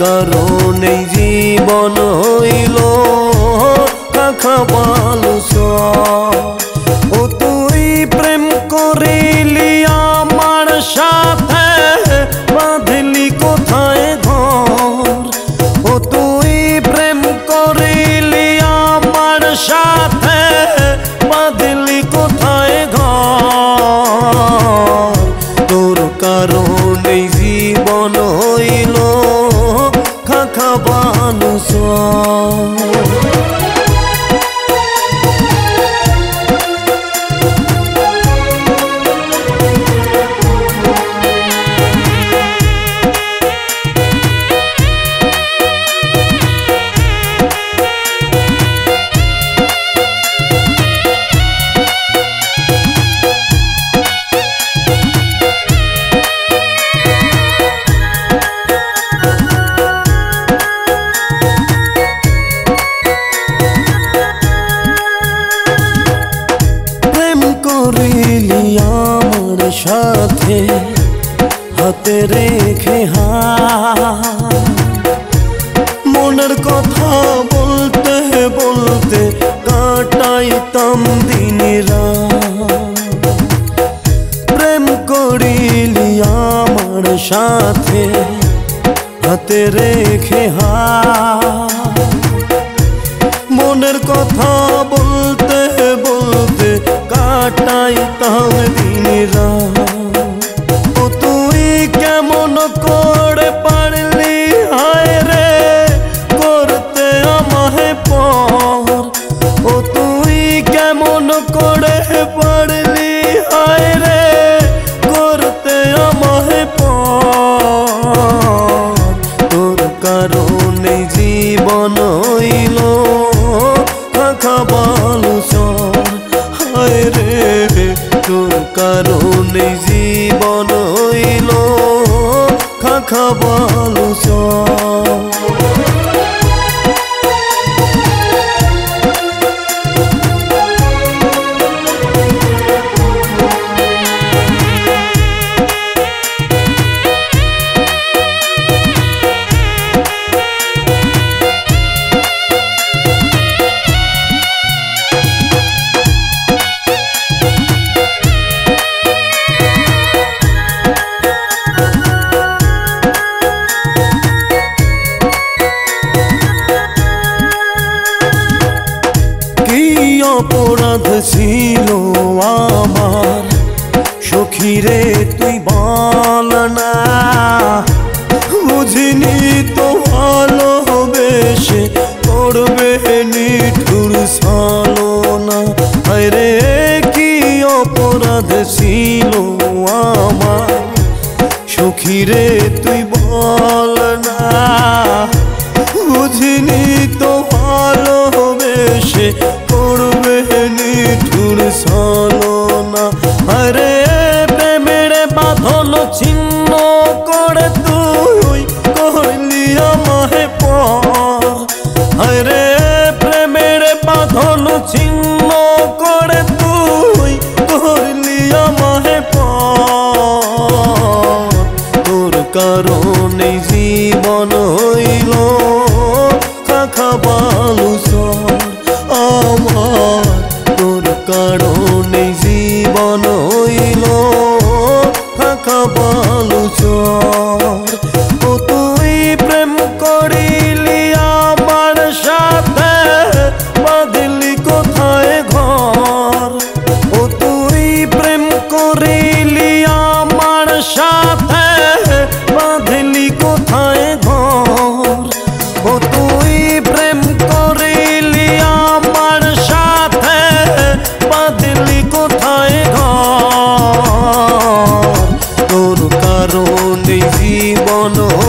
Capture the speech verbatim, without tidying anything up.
কারণে জীবন হইল কাখা বালুচর। ও তুই প্রেম করিলি আমার সাথে, বাঁধলি কোথায় ঘর। ও তুই প্রেম করিলি আমার সাথে, বাঁধলি কোথায় ঘর। তোর কারণে জীবন হইল কাখা বালুচর। করিলি আমার সাথে হাতে রেখে হাত, মনের কথা বলতে বলতে কাটাইতাম দিন রাত। প্রেম করিলি আমার সাথে হাতে রেখে হাত, মনের কথা বলতে বলতে কাটাইতাম দিন রাত। ও তুই কেমন করে পারলি হায় রে করতে আমায় পর। ও তুই কেমন করে পারলি হায় রে করতে আমায় পর। তোর কারণে জীবন হইল কাখা বালুচর। হায় রে তোর কারণে জীবন হইল কাখা বালুচর। অপরাধ ছিল আমার সখীরে তুই বল না, বুঝিনি তো ভালোবেসে করবে নিঠুর ছলনা। হায় রে কি অপরাধ ছিল আমার সখীরে তুই বল না, বুঝিনি তো ভালোবেসে করবে নিঠুর ছলনা। আরে প্রেমের বাঁধন ছিন্ন করে তুই করলি আমায় পর। আরে প্রেমের বাঁধন ছিন্ন করে তুই করলি আমায় পর। তোর কারণে জীবন হইল কাখা বালুচর আমার। তোর কারণে জীবন হইল কাখা বালুচর। ও তুই প্রেম করিলি আমার সাথে, বাঁধলি কোথায় ঘর। ও তুই প্রেম করিলি আমার সাথে, বাঁধলি কোথায় ঘর। ও তুই প্রেম করিলি আমার সাথে, বাঁধলি কোথায় ঘর। তোর কারণে জীবন